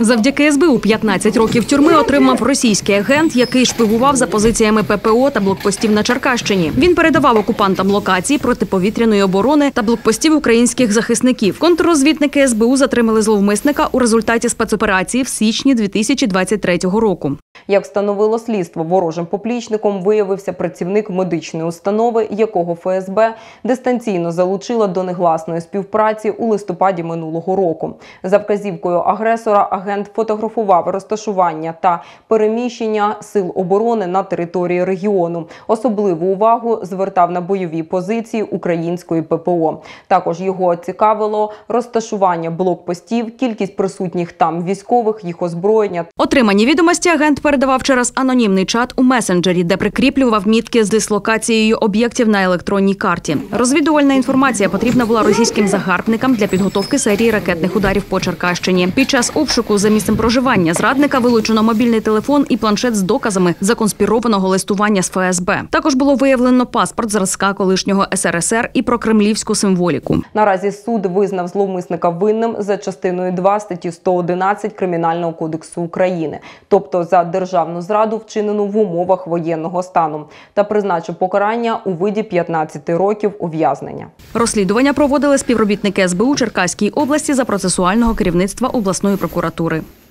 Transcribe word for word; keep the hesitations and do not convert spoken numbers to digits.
Завдяки ес бе у п'ятнадцять років тюрми отримав російський агент, який шпигував за позиціями пе пе о та блокпостів на Черкащині. Він передавав окупантам локації протиповітряної оборони та блокпостів українських захисників. Контррозвідники ес бе у затримали зловмисника у результаті спецоперації в січні дві тисячі двадцять третього року. Як встановило слідство, ворожим поплічником виявився працівник медичної установи, якого еф ес бе дистанційно залучила до негласної співпраці у листопаді минулого року. За вказівкою агресора агент фотографував розташування та переміщення сил оборони на території регіону. Особливу увагу звертав на бойові позиції української пе пе о. Також його цікавило розташування блокпостів, кількість присутніх там військових, їх озброєння. Отримані відомості агент передавав через анонімний чат у месенджері, де прикріплював мітки з дислокацією об'єктів на електронній карті. Розвідувальна інформація потрібна була російським загарбникам для підготовки серії ракетних ударів по Черкащині. Під час обшуку за місцем проживання зрадника вилучено мобільний телефон і планшет з доказами законспірованого листування з еф ес бе. Також було виявлено паспорт зразка колишнього ес ер ес ер і прокремлівську символіку. Наразі суд визнав зловмисника винним за частиною два статті сто одинадцять Кримінального кодексу України, тобто за державну зраду, вчинену в умовах воєнного стану, та призначив покарання у виді п'ятнадцяти років ув'язнення. Розслідування проводили співробітники ес бе у Черкаській області за процесуального керівництва обласної прокуратури.